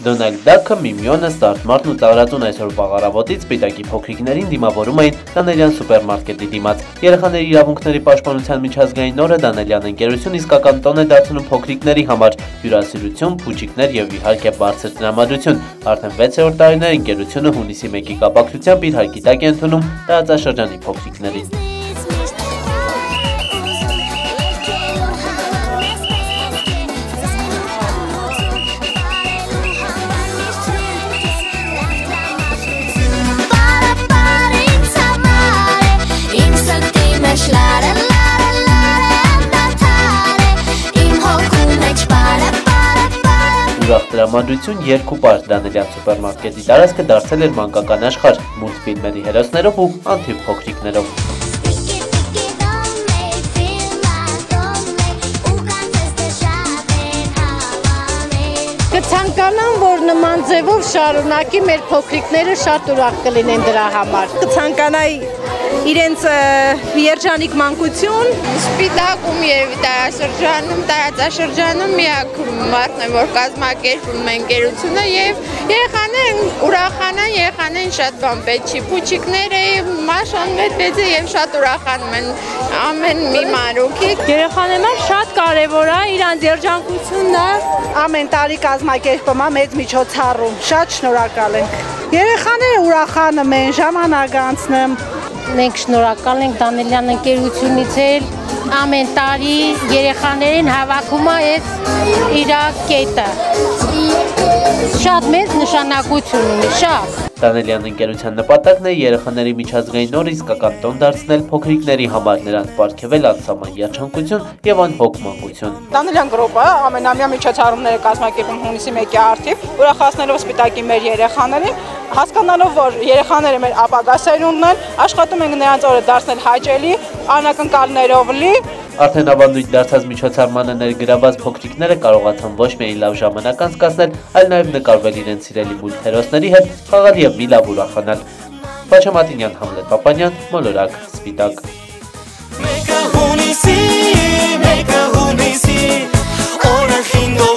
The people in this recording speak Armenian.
Դոնալդ Դաքը, Միմիոնը, Ստարտմարտն ու Ծաղրատուն այսօր բաղարավոտից սպիտակի փոքրիկներին դիմավորում էին Դանելյան սուպերմարկետի դիմաց։ Երեխաների իրավունքների պաշտպանության միջազգային օրը Դանելյան ընկերություն իսկական տոն է դարձնում փոքրիկների համար՝ հյուրասիրություն, փուչիկներ եւ իհարկե բարձր տրամադրություն։ Արդեն 6-րդ տարին է ընկերությունը հունիսի 1-ի կապակցությամբ իր հարկի տակ է ընդունում տարածաշրջանի փոքրիկներին։ Ուրախ տրամադրություն երկու պարտ Դանելյան սուպերմարկետի տարածքը դարձել էր մանկական աշխարհ մուլտֆիլմերի հերոսներով ու անթիվ փոքրիկներով։ Կցանկանամ, որ նման ձևով շարունակի մեր փոքրիկները շատ ուրախ կլինեն դրա համար։ Կցանկանայի իրենց երջանիկ մանկություն։ Սպիտակում եւ տարածաշրջանում միակ մարդն է, որ կազմակերպում է ընկերությունը եւ երեխաներն ուրախանան, երեխաներին շատ բան պետք չի։ Փուչիկները մաշանգետվեց եւ շատ ուրախանում են ամեն մի մանրուքի։ Երեխաներն շատ կարեւոր է իրանց երջանկությունն է ամեն տարի կազմակերպում է մեծ միջոցառում։ Շատ շնորհակալ ենք։ Երեխաները ուրախանում են, ժամանակ անցնում։ Մենք շնորհակալ ենք Դանելյան ընկերությունից էլ ամեն տարի երեխաներին հավաքում է այս իր կետը։ Շատ մեծ նշանակություն ունի, շատ։ Դանելյան ընկերության նպատակն է երեխաների միջազգային օրը իսկական տոն դարձնել փոքրիկների համար, նրանց պարգևել անսահման երջանկություն եւ անհոգ մանկություն։ Դանելյան գրոպը ամենամյա միջոցառումները կազմակերպում հունիսի 1-ի առթիվ, ուրախացնելով սպիտակի մեր երեխաներին, հասկանալով, որ երեխաները մեր ապագա սերունդն են, աշխատում ենք նրանց օրը դարձնել հաճելի, անակնկալներով լի։ Արդեն ավանդույթ դարձած միջոցառմանը ներգրաված փոքրիկները կարողացան ոչ միայն լավ ժամանակ անցկացնել, այլ նաև նկարվել իրենց սիրելի մուլտհերոսների հետ, խաղալ եւ մի լավ ուրախանալ։ Վաչե Մատինյան, Համլետ Պապանյան, Մոլորակ, Սպիտակ։ Մեկը հունիսի, օրը խինգո